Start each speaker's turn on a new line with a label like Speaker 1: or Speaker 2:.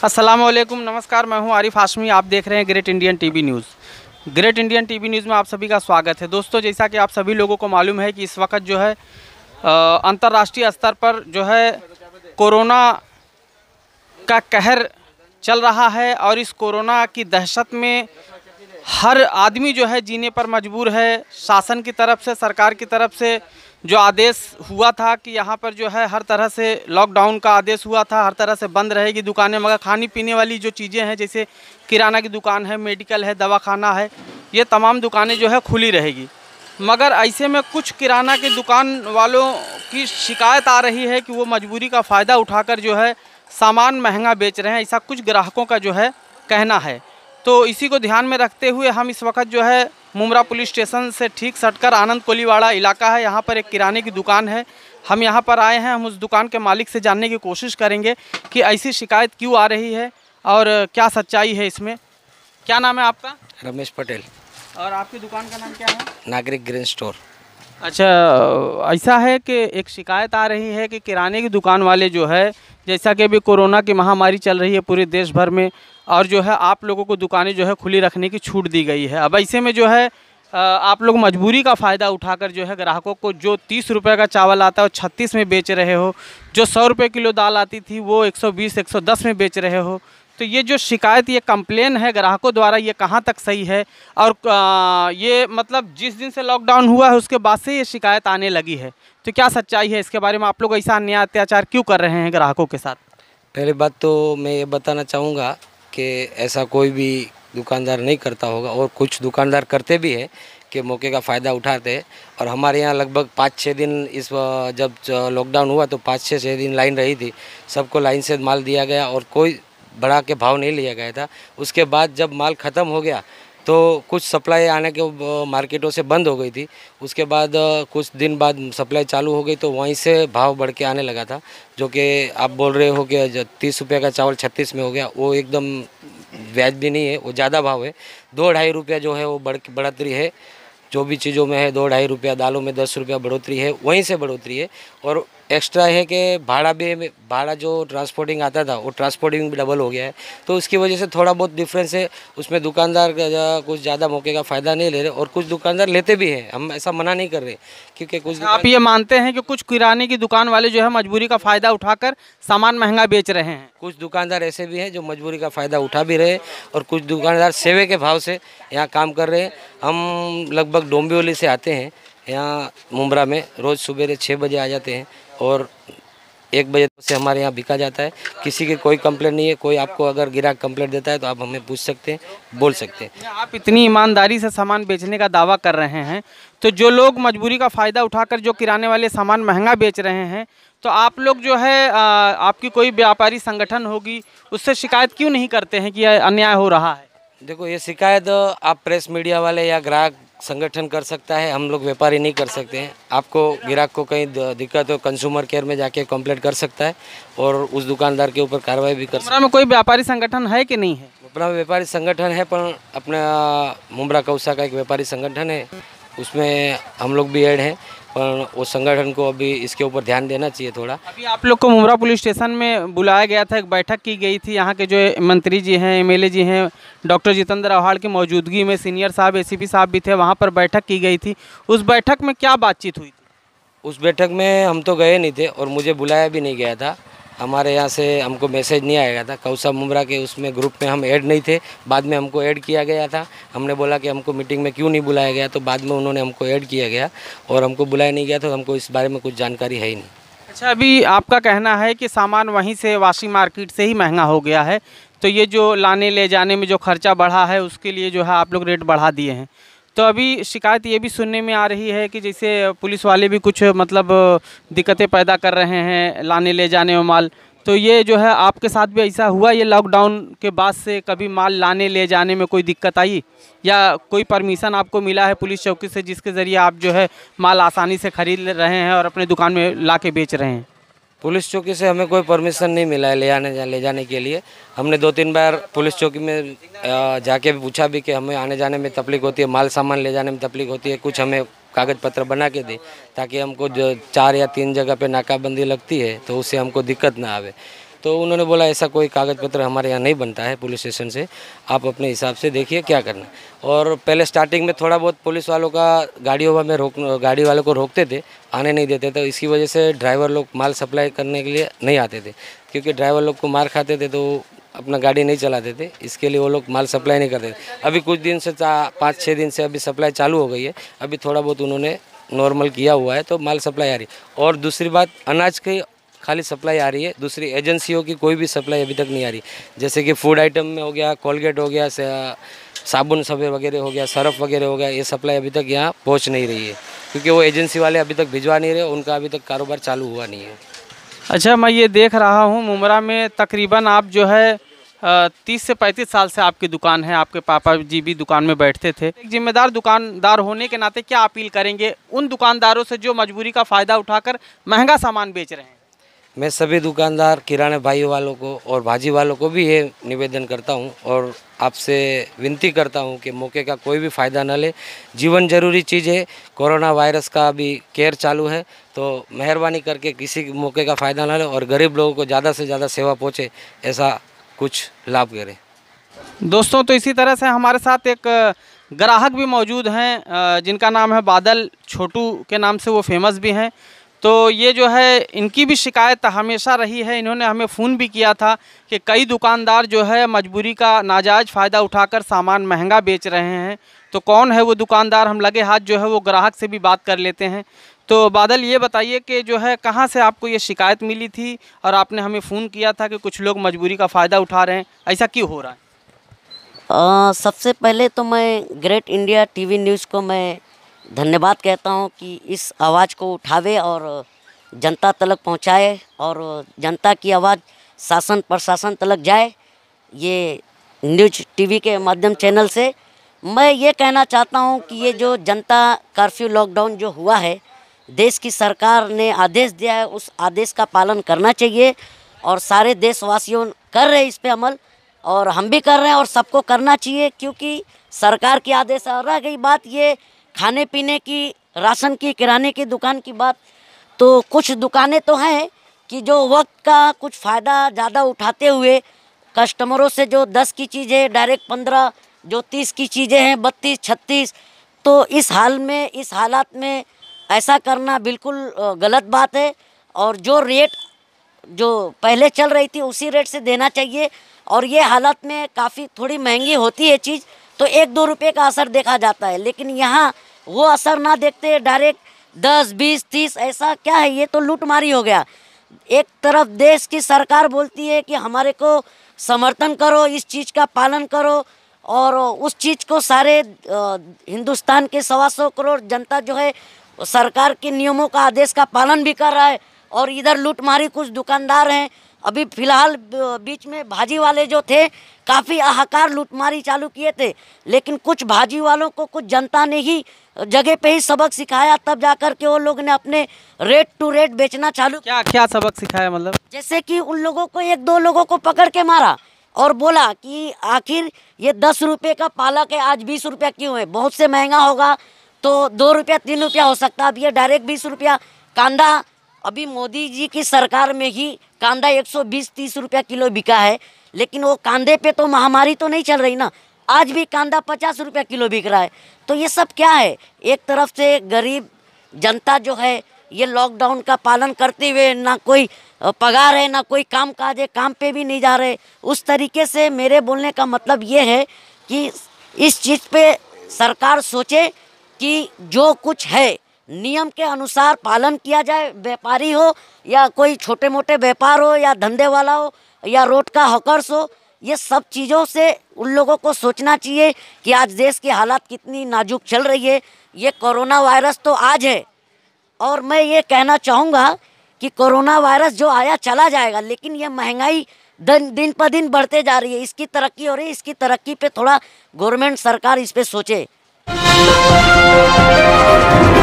Speaker 1: अस्सलाम वालेकुम, नमस्कार। मैं हूं आरिफ हाशमी। आप देख रहे हैं great Indian TV news. Great Indian TV news में आप सभी का स्वागत है। दोस्तों, जैसा कि आप सभी लोगों को मालूम है कि इस वक्त जो है अंतर्राष्ट्रीय स्तर पर जो है कोरोना का कहर चल रहा है और इस कोरोना की दहशत में हर आदमी जो है जीने पर मजबूर है। शासन की तरफ से, सरकार की तरफ से जो आदेश हुआ था कि यहाँ पर जो है हर तरह से लॉकडाउन का आदेश हुआ था, हर तरह से बंद रहेगी दुकानें, मगर खाने पीने वाली जो चीज़ें हैं जैसे किराना की दुकान है, मेडिकल है, दवाखाना है, ये तमाम दुकानें जो है खुली रहेगी। मगर ऐसे में कुछ किराना की दुकान वालों की शिकायत आ रही है कि वो मजबूरी का फ़ायदा उठाकर जो है सामान महंगा बेच रहे हैं, ऐसा कुछ ग्राहकों का जो है कहना है। तो इसी को ध्यान में रखते हुए हम इस वक्त जो है मुमरा पुलिस स्टेशन से ठीक सटकर आनंद कोलीवाड़ा इलाका है, यहाँ पर एक किराने की दुकान है। हम यहाँ पर आए हैं, हम उस दुकान के मालिक से जानने की कोशिश करेंगे कि ऐसी शिकायत क्यों आ रही है और क्या सच्चाई है इसमें। क्या नाम है आपका?
Speaker 2: रमेश पटेल।
Speaker 1: और आपकी दुकान का नाम क्या है?
Speaker 2: नागरिक ग्रेन स्टोर।
Speaker 1: अच्छा, ऐसा है कि एक शिकायत आ रही है कि किराने की दुकान वाले जो है, जैसा कि अभी कोरोना की महामारी चल रही है पूरे देश भर में, और जो है आप लोगों को दुकानें जो है खुली रखने की छूट दी गई है। अब ऐसे में जो है आप लोग मजबूरी का फ़ायदा उठाकर जो है ग्राहकों को जो 30 रुपये का चावल आता है वो 36 में बेच रहे हो, जो 100 रुपये किलो दाल आती थी वो 120 110 में बेच रहे हो। तो ये जो शिकायत, ये कंप्लेन है ग्राहकों द्वारा, ये कहाँ तक सही है? और ये मतलब जिस दिन से लॉकडाउन हुआ है उसके बाद से ये शिकायत आने लगी है, तो क्या सच्चाई है इसके बारे में? आप लोग ऐसा अन्याय अत्याचार क्यों कर रहे हैं ग्राहकों के साथ?
Speaker 2: पहली बात तो मैं ये बताना चाहूँगा कि ऐसा कोई भी दुकानदार नहीं करता होगा, और कुछ दुकानदार करते भी है कि मौके का फ़ायदा उठाते हैं। और हमारे यहाँ लगभग 5-6 दिन इस जब लॉकडाउन हुआ तो 5-6 दिन लाइन रही थी, सबको लाइन से माल दिया गया और कोई बढ़ा के भाव नहीं लिया गया था। उसके बाद जब माल ख़त्म हो गया तो कुछ सप्लाई आने के मार्केटों से बंद हो गई थी। उसके बाद कुछ दिन बाद सप्लाई चालू हो गई तो वहीं से भाव बढ़ के आने लगा था। जो कि आप बोल रहे हो कि 30 रुपये का चावल 36 में हो गया, वो एकदम व्याज भी नहीं है, वो ज़्यादा भाव है। 2-2.5 रुपया जो है वो बढ़ोतरी है। जो भी चीज़ों में है 2-2.5 रुपया, दालों में 10 रुपया बढ़ोतरी है, वहीं से बढ़ोतरी है। और एक्स्ट्रा है कि भाड़ा जो ट्रांसपोर्टिंग आता था वो ट्रांसपोर्टिंग भी डबल हो गया है, तो उसकी वजह से थोड़ा बहुत डिफरेंस है। उसमें दुकानदार कुछ ज़्यादा मौके का फ़ायदा नहीं ले रहे, और कुछ दुकानदार लेते भी हैं, हम ऐसा मना नहीं कर रहे, क्योंकि कुछ
Speaker 1: आप ये मानते हैं कि कुछ किराने की दुकान वाले जो है मजबूरी का फ़ायदा उठाकर सामान महंगा बेच रहे हैं?
Speaker 2: कुछ दुकानदार ऐसे भी हैं जो मजबूरी का फ़ायदा उठा भी रहे, और कुछ दुकानदार सेवे के भाव से यहाँ काम कर रहे हैं। हम लगभग डोंबिवली से आते हैं यहाँ मुमरा में, रोज़ सुबह 6 बजे आ जाते हैं और 1 बजे से हमारे यहाँ बिका जाता है। किसी की कोई कंप्लेंट नहीं है। कोई आपको अगर ग्राहक कंप्लेंट देता है तो आप हमें पूछ सकते हैं, बोल सकते हैं।
Speaker 1: आप इतनी ईमानदारी से सामान बेचने का दावा कर रहे हैं, तो जो लोग मजबूरी का फ़ायदा उठाकर जो किराने वाले सामान महंगा बेच रहे हैं, तो आप लोग जो है आपकी कोई व्यापारी संगठन होगी, उससे शिकायत क्यों नहीं करते हैं कि यह अन्याय हो रहा है?
Speaker 2: देखो, ये शिकायत आप प्रेस मीडिया वाले या ग्राहक संगठन कर सकता है, हम लोग व्यापारी नहीं कर सकते हैं। आपको ग्राहक को कहीं दिक्कत हो, कंज्यूमर केयर में जाके कंप्लेंट कर सकता है और उस दुकानदार के ऊपर कार्रवाई भी कर सकता है।
Speaker 1: में कोई व्यापारी संगठन है कि नहीं है?
Speaker 2: मुमरा में व्यापारी संगठन है, पर अपना मुमरा कौसा का एक व्यापारी संगठन है, उसमें हम लोग भी ऐड हैं, पर उस संगठन को अभी इसके ऊपर ध्यान देना चाहिए थोड़ा।
Speaker 1: अभी आप लोग को मुमरा पुलिस स्टेशन में बुलाया गया था, एक बैठक की गई थी, यहाँ के जो मंत्री जी हैं, एमएलए जी हैं, डॉक्टर जितेंद्र आव्हाड की मौजूदगी में सीनियर साहब, एसीपी साहब भी थे, वहाँ पर बैठक की गई थी। उस बैठक में क्या बातचीत हुई थी?
Speaker 2: उस बैठक में हम तो गए नहीं थे और मुझे बुलाया भी नहीं गया था। हमारे यहाँ से हमको मैसेज नहीं आया था। कौसा मुमरा के उसमें ग्रुप में हम ऐड नहीं थे, बाद में हमको ऐड किया गया था। हमने बोला कि हमको मीटिंग में क्यों नहीं बुलाया गया, तो बाद में उन्होंने हमको ऐड किया गया और हमको बुलाया नहीं गया, तो हमको इस बारे में कुछ जानकारी है ही नहीं।
Speaker 1: अच्छा, अभी आपका कहना है कि सामान वहीं से वाशी मार्केट से ही महंगा हो गया है, तो ये जो लाने ले जाने में जो खर्चा बढ़ा है उसके लिए जो है आप लोग रेट बढ़ा दिए हैं। तो अभी शिकायत ये भी सुनने में आ रही है कि जैसे पुलिस वाले भी कुछ मतलब दिक्कतें पैदा कर रहे हैं लाने ले जाने में माल, तो ये जो है आपके साथ भी ऐसा हुआ? ये लॉकडाउन के बाद से कभी माल लाने ले जाने में कोई दिक्कत आई, या कोई परमिशन आपको मिला है पुलिस चौकी से जिसके ज़रिए आप जो है माल आसानी से खरीद रहे हैं और अपने दुकान में ला के बेच रहे हैं?
Speaker 2: पुलिस चौकी से हमें कोई परमिशन नहीं मिला है ले जाने के लिए। हमने 2-3 बार पुलिस चौकी में जाके भी पूछा भी कि हमें आने जाने में तकलीफ होती है, माल सामान ले जाने में तकलीफ होती है, कुछ हमें कागज़ पत्र बना के दे, ताकि हमको जो 4 या 3 जगह पे नाकाबंदी लगती है तो उससे हमको दिक्कत ना आवे। तो उन्होंने बोला ऐसा कोई कागज़ पत्र हमारे यहाँ नहीं बनता है पुलिस स्टेशन से, आप अपने हिसाब से देखिए क्या करना है। और पहले स्टार्टिंग में थोड़ा बहुत पुलिस वालों का गाड़ी वालों को रोकते थे, आने नहीं देते थे। इसकी वजह से ड्राइवर लोग माल सप्लाई करने के लिए नहीं आते थे, क्योंकि ड्राइवर लोग को मार खाते थे तो अपना गाड़ी नहीं चलाते थे, इसके लिए वो लोग माल सप्लाई नहीं करते थे। अभी कुछ दिन से 5-6 दिन से अभी सप्लाई चालू हो गई है, अभी थोड़ा बहुत उन्होंने नॉर्मल किया हुआ है तो माल सप्लाई आ रही है। और दूसरी बात, अनाज की खाली सप्लाई आ रही है, दूसरी एजेंसियों की कोई भी सप्लाई अभी तक नहीं आ रही। जैसे कि फूड आइटम में हो गया, कोलगेट हो गया, साबुन सफ़े वगैरह हो गया, सर्फ वगैरह हो गया, ये सप्लाई अभी तक यहाँ पहुँच नहीं रही है, क्योंकि वो एजेंसी वाले अभी तक भिजवा नहीं रहे, उनका अभी तक कारोबार चालू हुआ नहीं है।
Speaker 1: अच्छा, मैं ये देख रहा हूँ मुमरा में तकरीबन आप जो है 30 से 35 साल से आपकी दुकान है, आपके पापा जी भी दुकान में बैठते थे। एक जिम्मेदार दुकानदार होने के नाते क्या अपील करेंगे उन दुकानदारों से जो मजबूरी का फ़ायदा उठाकर महंगा सामान बेच रहे हैं?
Speaker 2: मैं सभी दुकानदार, किराने भाई वालों को और भाजी वालों को भी ये निवेदन करता हूँ और आपसे विनती करता हूँ कि मौके का कोई भी फ़ायदा न ले। जीवन जरूरी चीज़ है, कोरोना वायरस का अभी केयर चालू है, तो मेहरबानी करके किसी मौके का फ़ायदा न ले और गरीब लोगों को ज़्यादा से ज़्यादा सेवा पहुँचे, ऐसा कुछ लाभ करें।
Speaker 1: दोस्तों, तो इसी तरह से हमारे साथ एक ग्राहक भी मौजूद हैं जिनका नाम है बादल, छोटू के नाम से वो फेमस भी हैं। तो ये जो है इनकी भी शिकायत हमेशा रही है, इन्होंने हमें फ़ोन भी किया था कि कई दुकानदार जो है मजबूरी का नाजायज़ फ़ायदा उठाकर सामान महंगा बेच रहे हैं। तो कौन है वो दुकानदार, हम लगे हाथ जो है वो ग्राहक से भी बात कर लेते हैं। तो बादल, ये बताइए कि जो है कहाँ से आपको ये शिकायत मिली थी और आपने हमें फ़ोन किया था कि कुछ लोग मजबूरी का फ़ायदा उठा रहे हैं, ऐसा क्यों हो रहा है?
Speaker 3: सबसे पहले तो मैं ग्रेट इंडिया टीवी न्यूज़ को मैं धन्यवाद कहता हूं कि इस आवाज़ को उठावे और जनता तक पहुंचाए और जनता की आवाज़ शासन प्रशासन तक जाए। ये न्यूज़ टीवी के माध्यम चैनल से मैं ये कहना चाहता हूं कि ये जो जनता कर्फ्यू लॉकडाउन जो हुआ है, देश की सरकार ने आदेश दिया है, उस आदेश का पालन करना चाहिए और सारे देशवासियों कर रहे हैं इस पे अमल, और हम भी कर रहे हैं और सबको करना चाहिए, क्योंकि सरकार की आदेश। और रह गई बात ये खाने पीने की, राशन की, किराने की दुकान की बात, तो कुछ दुकानें तो हैं कि जो वक्त का कुछ फ़ायदा ज़्यादा उठाते हुए कस्टमरों से जो 10 की चीज़ें डायरेक्ट 15, जो 30 की चीज़ें हैं 32, 36, तो इस हालात में ऐसा करना बिल्कुल गलत बात है। और जो रेट जो पहले चल रही थी उसी रेट से देना चाहिए। और ये हालत में काफ़ी थोड़ी महंगी होती है चीज़ तो 1-2 रुपये का असर देखा जाता है, लेकिन यहाँ वो असर ना देखते डायरेक्ट 10, 20, 30, ऐसा क्या है? ये तो लूटमारी हो गया। एक तरफ देश की सरकार बोलती है कि हमारे को समर्थन करो, इस चीज़ का पालन करो, और उस चीज़ को सारे हिंदुस्तान के 125 करोड़ जनता जो है सरकार के नियमों का, आदेश का पालन भी कर रहा है। और इधर लूटमारी कुछ दुकानदार हैं। अभी फ़िलहाल बीच में भाजी वाले जो थे काफ़ी हाहाकार लूटमारी चालू किए थे, लेकिन कुछ भाजी वालों को कुछ जनता ने ही जगह पे ही सबक सिखाया, तब जाकर के वो लोग ने अपने रेट टू रेट बेचना चालू।
Speaker 1: क्या सबक सिखाया मतलब?
Speaker 3: जैसे कि उन लोगों को 1-2 लोगों को पकड़ के मारा और बोला कि आखिर ये 10 रुपये का पालक है, आज 20 रुपया क्यों है? बहुत से महंगा होगा तो 2 रुपया 3 रुपया हो सकता है, अब ये डायरेक्ट 20 रुपया। कांदा, अभी मोदी जी की सरकार में ही कांदा 120-130 रुपया किलो बिका है, लेकिन वो कांदे पे तो महामारी तो नहीं चल रही ना, आज भी कांदा 50 रुपया किलो बिक रहा है। तो ये सब क्या है? एक तरफ से गरीब जनता जो है ये लॉकडाउन का पालन करते हुए ना कोई पगार है, ना कोई काम काज है, काम पे भी नहीं जा रहे। उस तरीके से मेरे बोलने का मतलब ये है कि इस चीज़ पे सरकार सोचे कि जो कुछ है नियम के अनुसार पालन किया जाए। व्यापारी हो या कोई छोटे मोटे व्यापार हो या धंधे वाला हो या रोड का हॉकर्स हो, ये सब चीज़ों से उन लोगों को सोचना चाहिए कि आज देश की हालात कितनी नाजुक चल रही है। ये कोरोना वायरस तो आज है, और मैं ये कहना चाहूँगा कि कोरोना वायरस जो आया चला जाएगा, लेकिन ये महंगाई दिन पर दिन बढ़ते जा रही है, इसकी तरक्की हो रही है, इसकी तरक्की पे थोड़ा गवर्नमेंट सरकार इस पे सोचे।